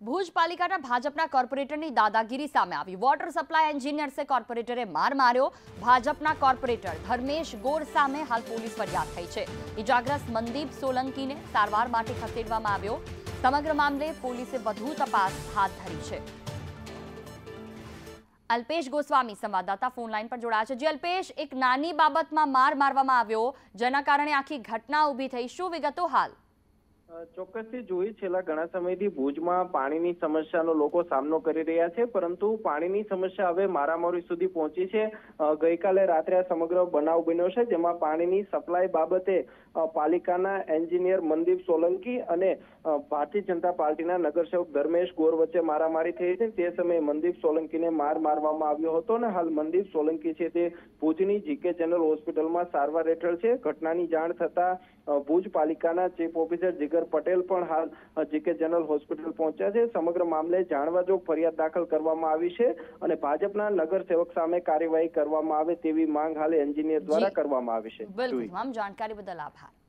ભુજ પાલિકાના ભાજપના કોર્પોરેટરની દાદાગીરી સામે આવી। વોટર સપ્લાય એન્જિનિયર્સે કોર્પોરેટરે માર માર્યો। ભાજપના કોર્પોરેટર ધર્મેશ ગોર સામે હાલ પોલીસ ફરિયાદ થઈ છે। ઇજાગ્રસ્ત મનદીપ સોલંકીને સારવાર માટે ખસેડવામાં આવ્યો। સમગ્ર મામલે પોલીસે વધુ તપાસ હાથ ધરી છે। અલ્પેશ ગોસ્વામી સંવાદદાતા ફોન લાઈન પર જોડાયા છે। જે અલ્પેશ, એક નાની બાબતમાં માર મારવામાં આવ્યો, જેના કારણે આખી ઘટના ઊભી થઈ, શું વિગતો હાલ? ચોક્કસથી જોઈ છેલ્લા ઘણા સમયથી ભુજમાં પાણીની સમસ્યાનો લોકો સામનો કરી રહ્યા છે, પરંતુ પાણીની સમસ્યા હવે મારામારી સુધી પહોંચી છે। ગઈકાલે રાત્રે આ સમગ્ર બનાવ બન્યો છે, જેમાં પાણીની સપ્લાય બાબતે પાલિકાના એન્જિનિયર મનદીપ સોલંકી અને ભારતીય જનતા પાર્ટીના નગરસેવક ધર્મેશ ગોર વચ્ચે મારામારી થઈ છે। તે સમયે મનદીપ સોલંકીને માર મારવામાં આવ્યો હતો અને હાલ મનદીપ સોલંકી છે તે ભુજની જીકે જનરલ હોસ્પિટલમાં સારવાર હેઠળ છે। ઘટનાની જાણ થતા ભુજ પાલિકાના ચીફ ઓફિસર જીગર પટેલ પણ હાલ જીકે જનરલ હોસ્પિટલ પહોંચ્યા છે। સમગ્ર મામલે જાણવા જોગ ફરિયાદ દાખલ કરવામાં આવી છે અને ભાજપના નગરસેવક સામે કાર્યવાહી કરવામાં આવે તેવી માંગ હાલ એન્જિનિયર દ્વારા કરવામાં આવી છે। બિલકુલ, જાણકારી બદલ આભાર।